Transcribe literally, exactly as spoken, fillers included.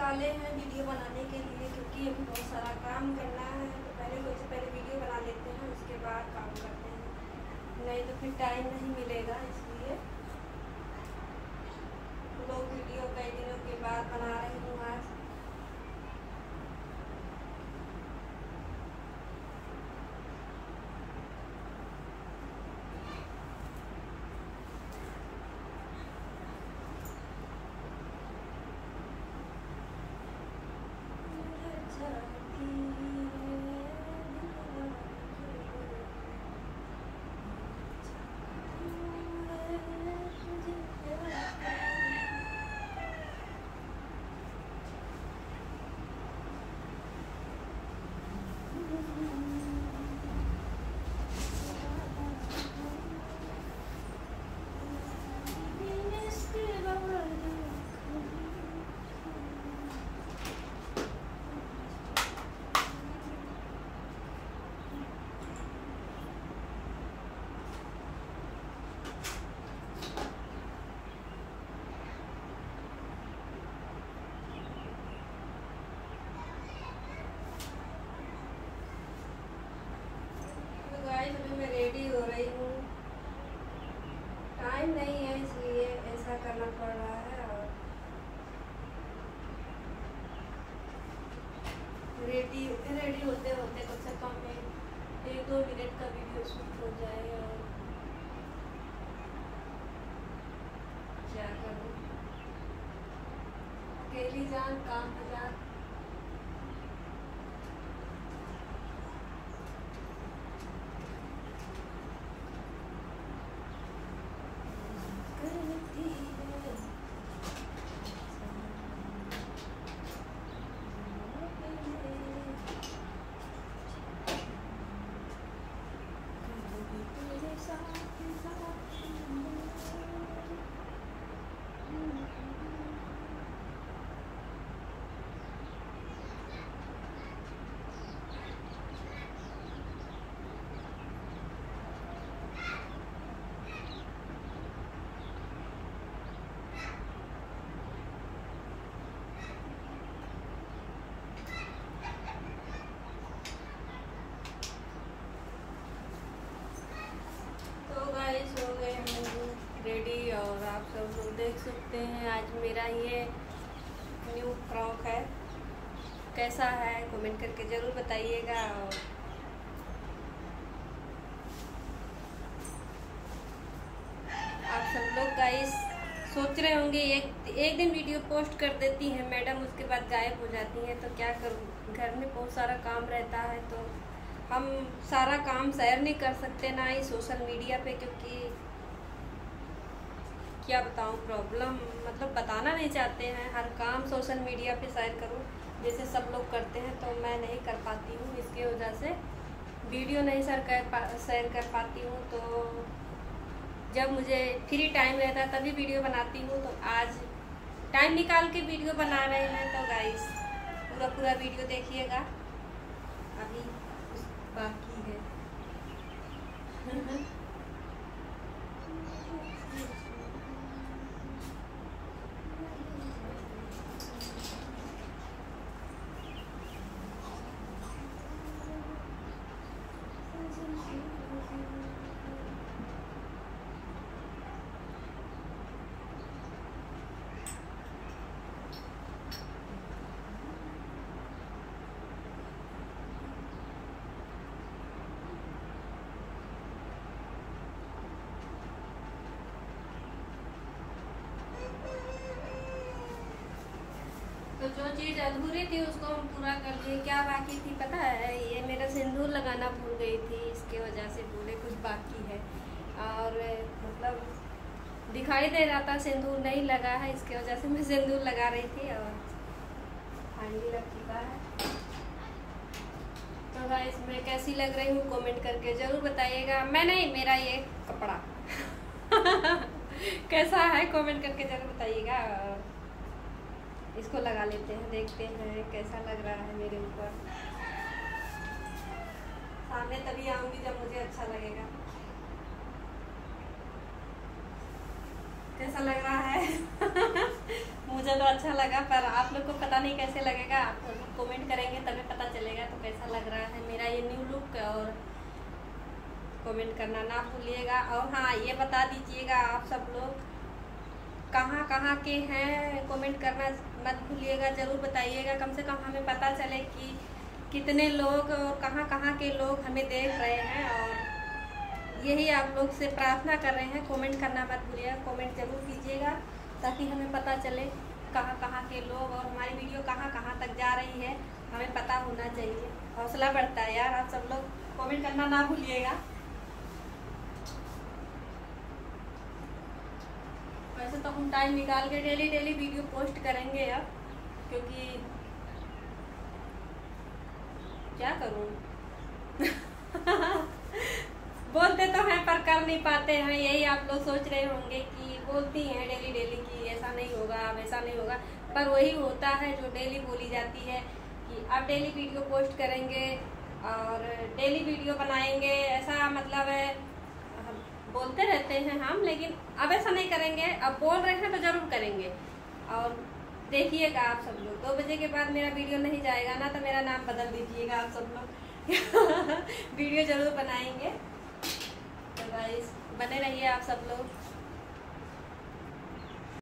निकाले हैं वीडियो बनाने के लिए, क्योंकि अभी बहुत सारा काम करना है। तो पहले सबसे पहले वीडियो बना लेते हैं, उसके बाद काम करते हैं, नहीं तो फिर टाइम नहीं मिलेगा। इसलिए लोग वीडियो कई दिनों के बाद बना रही हूँ आज। अभी मैं रेडी हो रही हूँ, टाइम नहीं है इसलिए ऐसा करना पड़ रहा है। और रेडी रेडी होते होते कम से कम एक दो मिनट का वीडियो शूट हो जाए। और क्या करूँ, अकेली जान काम पे जान। हो गए हम रेडी, और आप सब लोग देख सकते हैं आज मेरा ये न्यू फ्रॉक है। कैसा है कमेंट करके ज़रूर बताइएगा। और आप सब लोग गाइस सोच रहे होंगे एक एक दिन वीडियो पोस्ट कर देती हैं मैडम, उसके बाद गायब हो जाती हैं, तो क्या करूँ, घर में बहुत सारा काम रहता है, तो हम सारा काम शेयर नहीं कर सकते ना ही सोशल मीडिया पे, क्योंकि क्या बताऊँ प्रॉब्लम, मतलब बताना नहीं चाहते हैं हर काम सोशल मीडिया पे शेयर करूँ जैसे सब लोग करते हैं, तो मैं नहीं कर पाती हूँ। इसके वजह से वीडियो नहीं शेयर कर पा शेयर कर पाती हूँ। तो जब मुझे फ्री टाइम रहता है तभी वीडियो बनाती हूँ। तो आज टाइम निकाल के वीडियो बना रहे हैं, तो गाइस पूरा पूरा वीडियो देखिएगा, अभी बाकी है। तो जो चीज़ अधूरी थी उसको हम पूरा कर दिए। क्या बाकी थी पता है, ये मेरा सिंदूर लगाना भूल गई थी, इसके वजह से पूरे कुछ बाकी है। और मतलब दिखाई दे रहा था सिंदूर नहीं लगा है, इसके वजह से मैं सिंदूर लगा रही थी। और फाइनली लग चुका है। तो गाइस मैं कैसी लग रही हूँ कमेंट करके ज़रूर बताइएगा। मैं नहीं, मेरा ये कपड़ा कैसा है कमेंट करके ज़रूर बताइएगा। इसको लगा लेते हैं, देखते हैं कैसा लग रहा है मेरे ऊपर। सामने तभी आऊँगी जब मुझे अच्छा लगेगा। कैसा लग रहा है मुझे चलो अच्छा लगा, पर आप लोग को पता नहीं कैसे लगेगा, आप लोग कमेंट करेंगे तभी पता चलेगा तो कैसा लग रहा है मेरा ये न्यू लुक। और कमेंट करना ना भूलिएगा। और हाँ, ये बता दीजिएगा आप सब लोग कहाँ कहाँ के हैं, कमेंट करना मत भूलिएगा, ज़रूर बताइएगा, कम से कम हमें पता चले कि कितने लोग और कहाँ कहाँ के लोग हमें देख रहे हैं। और यही आप लोग से प्रार्थना कर रहे हैं, कमेंट करना मत भूलिएगा, कमेंट जरूर कीजिएगा ताकि हमें पता चले कहाँ कहाँ के लोग और हमारी वीडियो कहाँ कहाँ तक जा रही है, हमें पता होना चाहिए। हौसला बढ़ता है यार, आप सब लोग कमेंट करना ना भूलिएगा। वैसे तो हम टाइम निकाल के डेली डेली वीडियो पोस्ट करेंगे अब, क्योंकि क्या करूँ बोलते तो हैं पर कर नहीं पाते हैं। यही आप लोग सोच रहे होंगे कि बोलती हैं डेली डेली कि ऐसा नहीं होगा, वैसा नहीं होगा, पर वही होता है जो डेली बोली जाती है कि अब डेली वीडियो पोस्ट करेंगे और डेली वीडियो बनाएंगे, ऐसा मतलब है बोलते रहते हैं हम, लेकिन अब ऐसा नहीं करेंगे। अब बोल रहे हैं तो जरूर करेंगे। और देखिएगा आप सब लोग, दो बजे के बाद मेरा वीडियो नहीं जाएगा ना, तो मेरा नाम बदल दीजिएगा आप सब लोग वीडियो जरूर बनाएंगे। तो गाइस बने रहिए आप सब लोग।